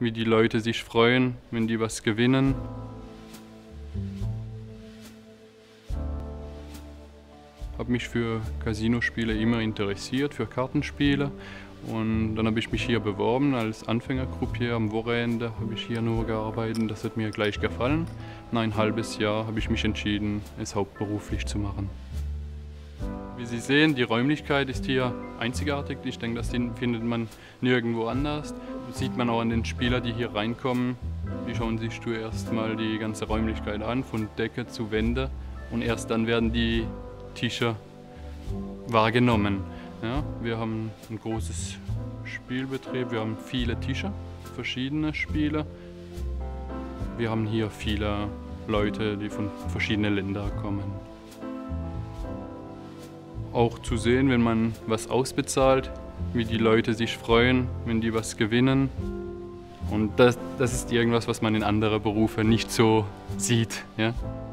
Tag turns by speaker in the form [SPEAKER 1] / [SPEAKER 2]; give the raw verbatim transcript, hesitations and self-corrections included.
[SPEAKER 1] wie die Leute sich freuen, wenn die was gewinnen. Ich habe mich für Casinospiele immer interessiert, für Kartenspiele. Und dann habe ich mich hier beworben als Anfängercroupier. Am Wochenende habe ich hier nur gearbeitet. Das hat mir gleich gefallen. Nach ein halbes Jahr habe ich mich entschieden, es hauptberuflich zu machen. Wie Sie sehen, die Räumlichkeit ist hier einzigartig. Ich denke, das findet man nirgendwo anders. Das sieht man auch an den Spielern, die hier reinkommen. Die schauen sich zuerst mal die ganze Räumlichkeit an, von Decke zu Wände. Und erst dann werden die Tische wahrgenommen. Ja, wir haben ein großes Spielbetrieb, wir haben viele Tische, verschiedene Spiele. Wir haben hier viele Leute, die von verschiedenen Ländern kommen. Auch zu sehen, wenn man was ausbezahlt, wie die Leute sich freuen, wenn die was gewinnen. Und das, das ist irgendwas, was man in anderen Berufen nicht so sieht. Ja?